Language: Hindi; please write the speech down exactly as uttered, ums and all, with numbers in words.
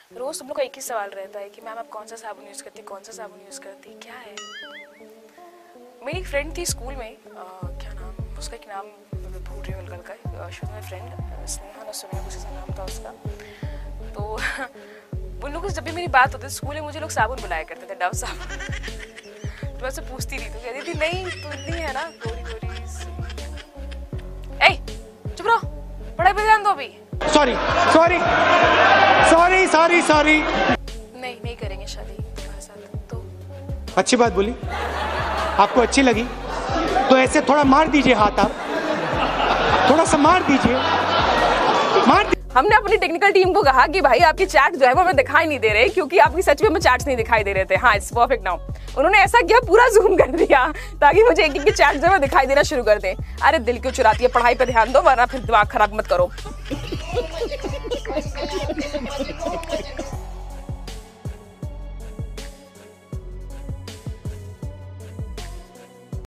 रोज तुम लोग का एक ही सवाल रहता है कि मैम आप कौन सा साबुन यूज करती, कौन सा साबुन यूज करती, क्या है। मेरी एक फ्रेंड थी स्कूल में, आ, क्या नाम उसका, एक नाम मैं भूल रही हूँ हल्का हल्का, she was my friend, Sneha ना सुनिया कुछ ऐसा नाम था उसका। तो उन लोगों से जब भी मेरी बात होती थी स्कूल में, मुझे लोग साबुन बुलाया करते थे, डव साबुन। तो मैं उससे पूछती थी तो कहती थी नहीं तू इतनी है ना गोरी गोरी। ए चुप रहो, पढ़ाई पे ध्यान दो अभी। Sorry sorry sorry sorry sorry नहीं नहीं करेंगे शादी तुम्हारे साथ। तो अच्छी बात बोली, आपको अच्छी लगी तो ऐसे थोड़ा मार दीजिए हाथ, आप थोड़ा सा मार दीजिए, मार दी... हमने अपनी टेक्निकल टीम को कहा कि भाई आपकी चैट जो है वो हमें दिखाई नहीं दे रहे, क्योंकि आपकी सच में हमें चैट्स नहीं दिखाई दे रहे थे। हाँ इट्स परफेक्ट नाउ। उन्होंने ऐसा किया, पूरा जूम कर दिया ताकि मुझे एक एक की चैट जो है दिखाई देना शुरू कर दे। अरे दिल क्यों चुराती है, पढ़ाई पे ध्यान दो वरना फिर दिमाग खराब मत करो।